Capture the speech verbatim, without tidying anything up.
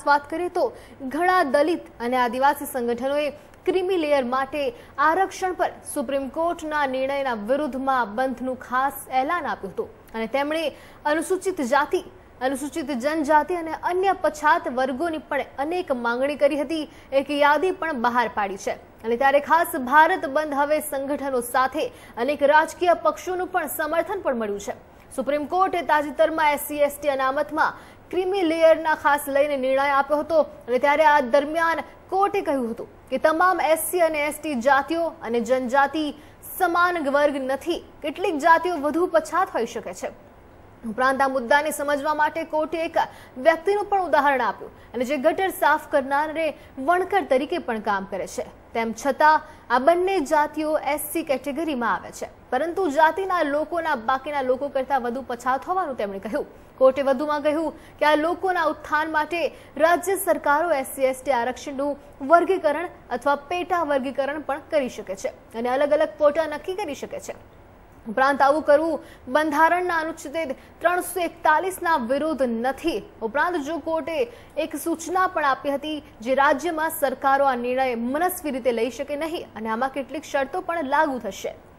વાત કરીએ તો ઘણા દલિત અને આદિવાસી સંગઠનોએ ક્રીમી લેયર માટે આરક્ષણ પર સુપ્રીમ કોર્ટના નિર્ણયના વિરુદ્ધમાં બંધનું ખાસ એલાન આપ્યું હતું અને તેમણે અનુસૂચિત જાતિ, અનુસૂચિત જનજાતિ અને અન્ય પછાત વર્ગોની પણ અનેક માંગણી કરી હતી। એક યાદી પણ બહાર પાડી છે અને ત્યારે ખાસ ભારત બંધ હવે સંગઠનો સાથે અનેક રાજકીય પક્ષોનું પણ સમર્થન પણ મળ્યું છે। સુપ્રીમ કોર્ટે તાજેતરમાં એસસી એસટી અનામતમાં ક્રીમી લેયરના ખાસ લઈને નિર્ણય આપ્યો હતો અને ત્યારે આ દરમિયાન કોર્ટે કહ્યું હતું કે તમામ એસસી અને એસટી જાતિઓ અને જનજાતિ સમાન વર્ગ નથી। કેટલીક જાતિઓ વધુ પછાત હોઈ શકે છે। ઉપરાંત આ મુદ્દાને સમજવા માટે કોર્ટે એક વ્યક્તિનું પણ ઉદાહરણ આપ્યું અને જે ગટર સાફ કરનારે વણકર તરીકે પણ કામ કરે છે। તેમ છતાં આ બંને જાતિઓ એસસી કેટેગરીમાં આવે છે, પરંતુ જાતિના લોકોના બાકીના લોકો કરતાં વધુ પછાત હોવાનું તેમણે કહ્યું। કોર્ટે વધુમાં કહ્યું કે આ લોકોના ઉત્થાન માટે રાજ્ય સરકારો એસસી એસટી આરક્ષણનું વર્ગીકરણ અથવા પેટા વર્ગીકરણ પણ કરી શકે છે અને અલગ અલગ કોટા નક્કી કરી શકે છે। ઉપરાંત આવું કરવું બંધારણના અનુચ્છેદ ત્રણસો એકતાલીસના વિરુદ્ધ નથી। ઉપરાંત જો કોર્ટે એક સૂચના પણ આપી હતી જે રાજ્યમાં સરકારો આ નિર્ણય મનસ્વી રીતે લઈ શકે નહીં અને આમાં કેટલીક શરતો પણ લાગુ થશે।